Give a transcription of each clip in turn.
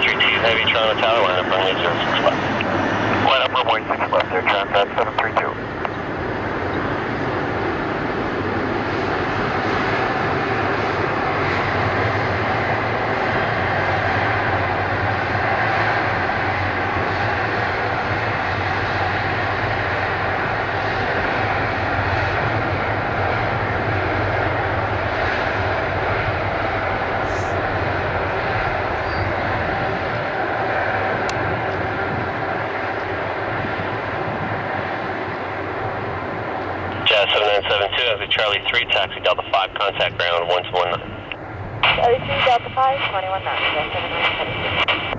732 Heavy Toronto Tower, line up runway 06 left. Line up runway 6 left, Air Transat 732. Jazz 7972 Heavy Charlie 3, taxi Delta 5, contact ground 1219. Charlie 3, Delta 5, 219, Jazz 7972.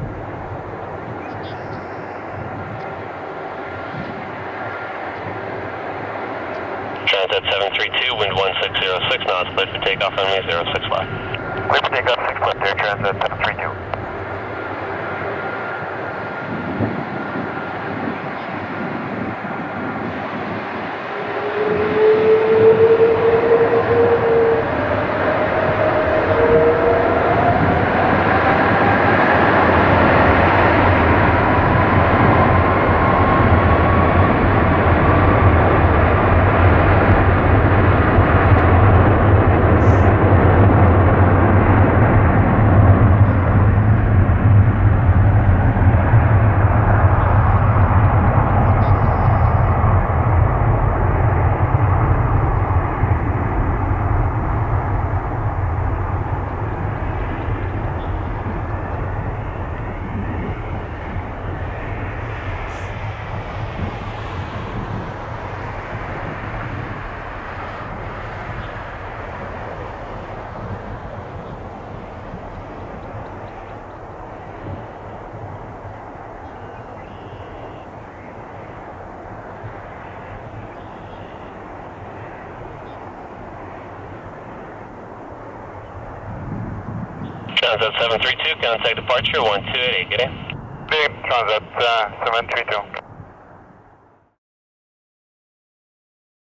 Transat 732, wind 1606 knots, cleared for takeoff, runway 06 left. Clear for takeoff 6 left, Air Transat 732. Transat 732, contact departure 1288, get in. Big Transat 732.